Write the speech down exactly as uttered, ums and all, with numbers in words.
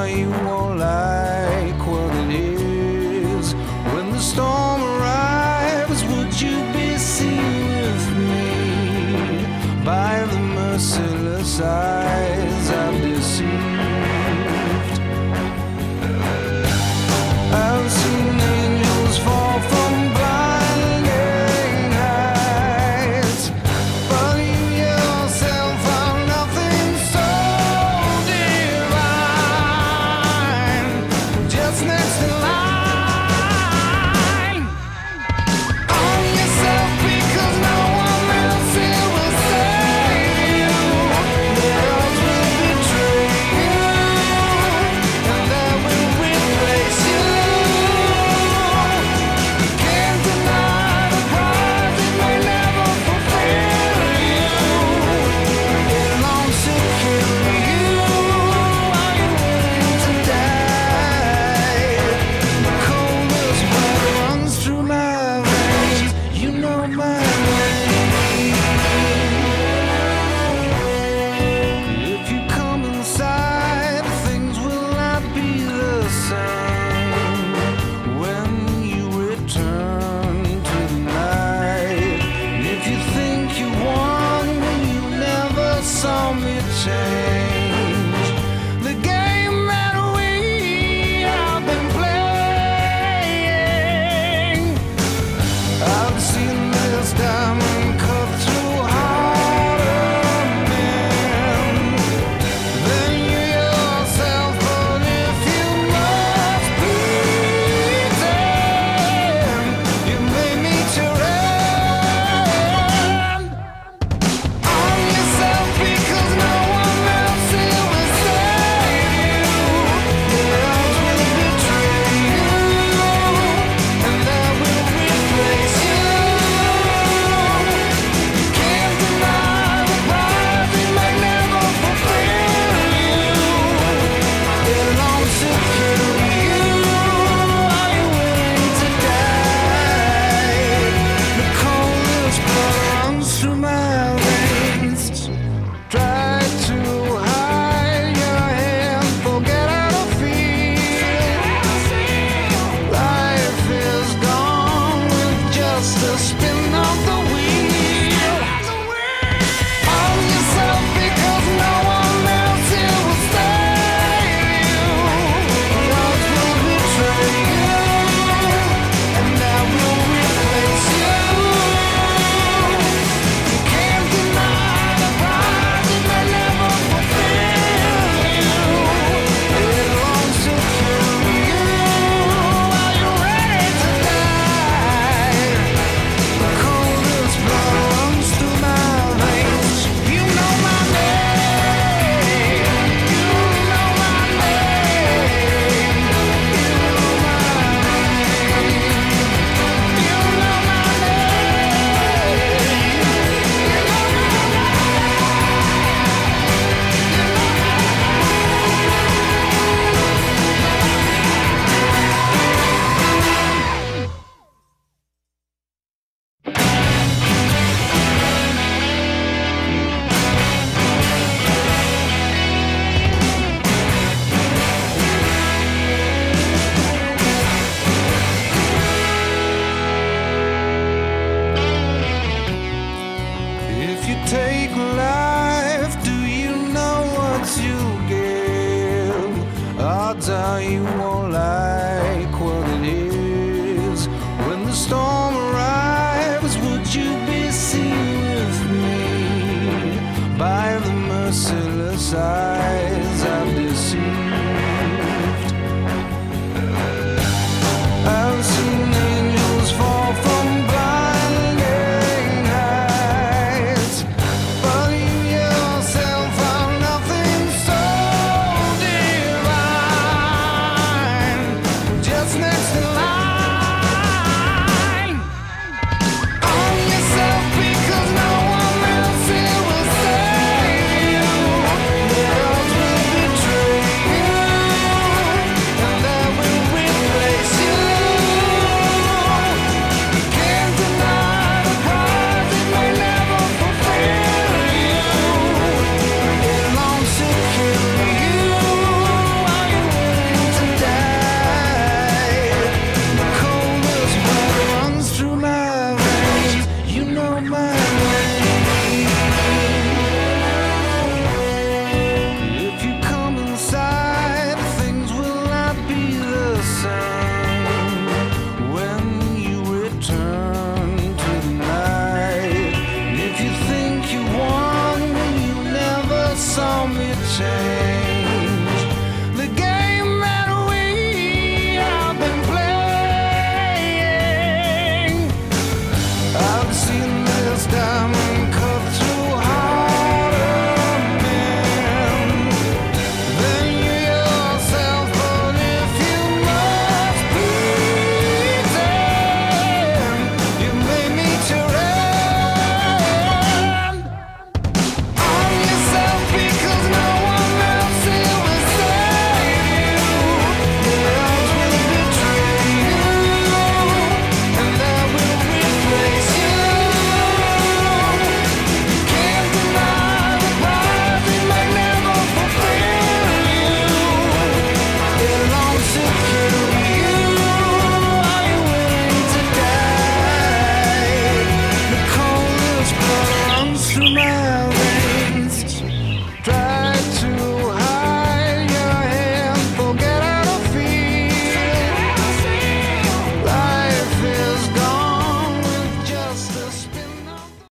are you won't like what it is. When the storm arrives, would you be seen with me by the merciless eyes I've deceived? I've seen angels fall from blinding heights, but you yourself are nothing so divine. Just next in line, own yourself because no one else here will save you. The odds will betray you, and they will replace you. You can't deny the prize, it may never fulfill you. It won't secure you. Are you willing to die? The coldest blood runs through my veins. You know my name. If you come inside, things will not be the same. When you return to the night, and if you think you won, you never saw me change. The game that we have been playing, I've seen this diamond cut through harder men than you yourself. But if you must pretend, you may meet your end. Own yourself because no one else here will save you. The odds will betray you, and they will replace you. You can't deny the prize, it may never fulfill you. It won't secure you. Are you willing to die? The coldest blood runs through my veins. Try to hide your hand, forget how to feel. Life is gone with just a spin of the wheel. Own yourself because no one else here will save you. The odds will betray you, and I will replace you. You can't deny the prize, it may never fulfill you. It won't secure you. Are you ready to die? The coldest blood runs through my veins. You know my name. You know my name. You know my name. You know my If you take life, do you know what you give? Odds are you won't like what it is. When the storm arrives, would you be seen with me by the merciless eye?